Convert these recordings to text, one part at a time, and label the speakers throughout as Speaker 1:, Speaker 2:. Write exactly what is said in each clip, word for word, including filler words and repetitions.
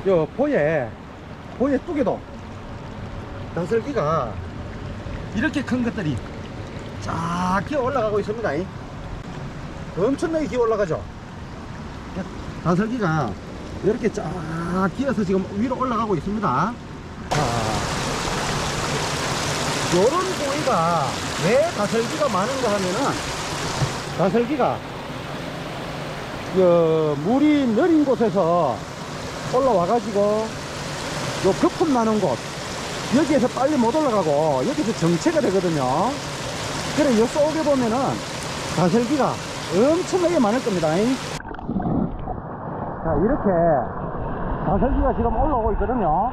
Speaker 1: 저 보에 보에 뚝에도 다슬기가 이렇게 큰 것들이 쫙 기어 올라가고 있습니다. 엄청나게 기어 올라가죠. 다슬기가 이렇게 쫙 기어서 지금 위로 올라가고 있습니다. 자, 요런 부위가 왜 다슬기가 많은가 하면은, 다슬기가 그 물이 느린 곳에서 올라와 가지고 요 거품 나는 곳, 여기에서 빨리 못 올라가고 여기서 정체가 되거든요. 그래 요 속에 보면은 다슬기가 엄청나게 많을 겁니다. 자, 이렇게 다슬기가 지금 올라오고 있거든요.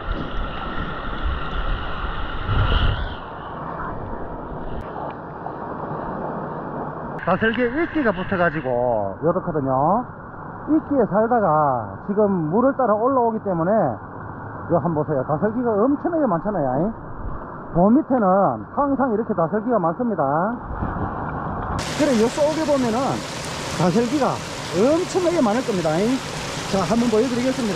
Speaker 1: 다슬기에 이끼가 붙어가지고 요렇거든요. 이끼에 살다가 지금 물을 따라 올라오기 때문에 요 한번 보세요. 다슬기가 엄청나게 많잖아요. 봄 밑에는 항상 이렇게 다슬기가 많습니다. 그래 요 속에 보면은 다슬기가 엄청나게 많을 겁니다. 자, 한번 보여드리겠습니다.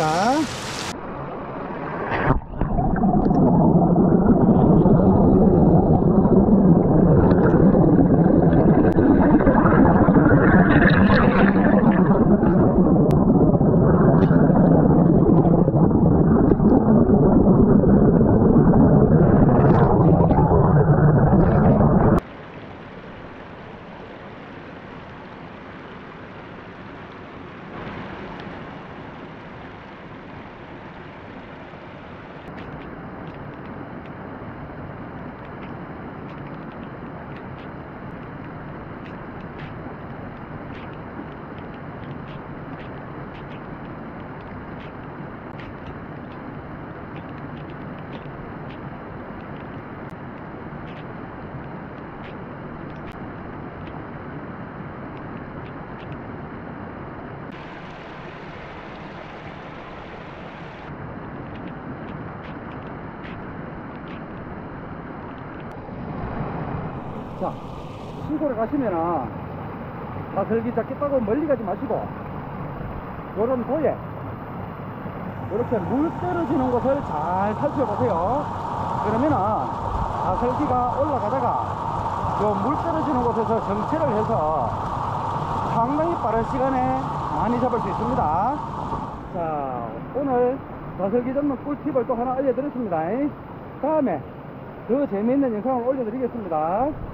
Speaker 1: 자, 시골에 가시면은 다슬기 잡겠다고 멀리 가지 마시고 요런 도에 이렇게 물 떨어지는 곳을 잘 살펴보세요. 그러면은 다슬기가 올라가다가 요 물 떨어지는 곳에서 정체를 해서 상당히 빠른 시간에 많이 잡을 수 있습니다. 자, 오늘 다슬기 잡는 꿀팁을 또 하나 알려드렸습니다. 다음에 더 재미있는 영상을 올려드리겠습니다.